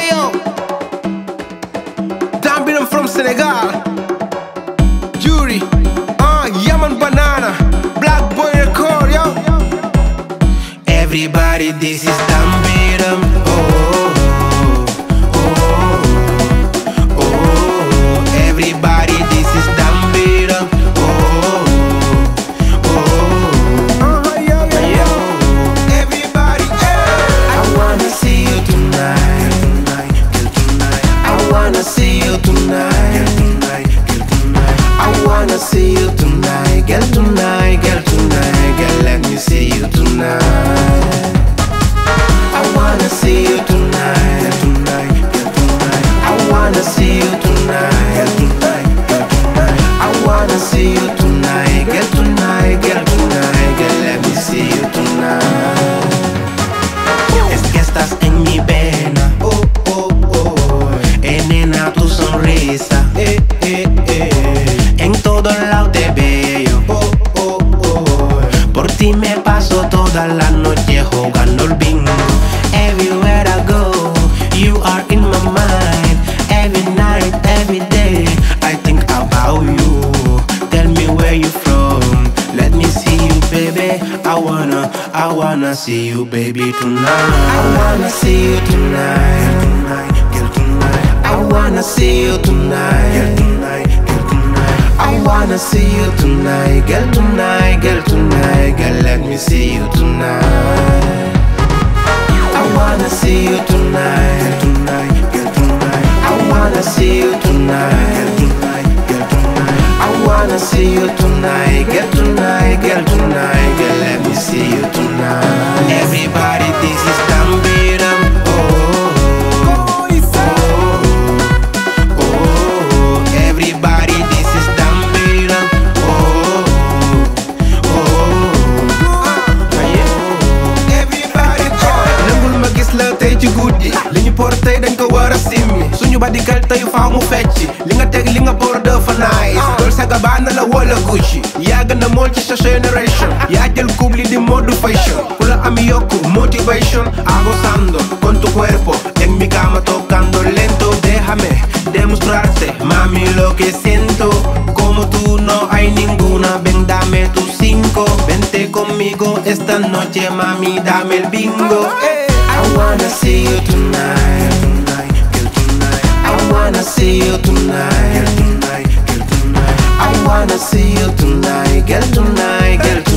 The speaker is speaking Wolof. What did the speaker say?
Hey yo, Dambi, I'm from Senegal. Jury, Yaman Banana, Black Boy Record, yo. Everybody, this is Dambi. Everybody, this is Dambi. Everybody, I wanna see you tonight, I wanna see you tonight, I wanna see you tonight, girl, tonight, girl, tonight, girl, let me see you tonight. I wanna see you tonight, I wanna see you tonight, I wanna see you tonight, girl, tonight, girl, tonight, girl, let me see you tonight. Es que estás en mi vena, nena, tu sonrisa, en todo lado te veo, por ti me paso toda la noche jugando el bingo. Everywhere I go, you are in my mind. Every night, every day, I think about you. Tell me where you from, let me see you, baby. I wanna see you, baby, tonight. I wanna see you tonight, girl, tonight. I wanna see you tonight, girl, tonight. I wanna see you tonight, girl, tonight, girl, tonight, girl, let me see you tonight. I wanna see you tonight, girl, tonight. I wanna see you tonight, girl, tonight. I wanna see you tonight, girl, tonight, girl, tonight, girl, let me see you tonight. Everybody, this is Dambi. Everybody, this is Dambi. Everybody, nangul ma gis la tey ci guddi li ñu por tey dañ ko war a simmi suñu badikal tey faaw mu fecci li nga teg li nga por dafa nice lool sa Gabbana la wala Gucci yaa gën a mool ci sa generation yaa jël couple li di mode fashion ku la am yokku motivation abusando con tu cuerpo en mi cama tocando lento déjame demostrarte mami lo que siento como tú no hay ninguna ven dame tus 5 vente conmigo esta noche mami dame el bingo. I wanna see you tonight, girl, tonight. I wanna see you tonight, girl, tonight. I wanna see you tonight, girl, tonight, girl, tonight.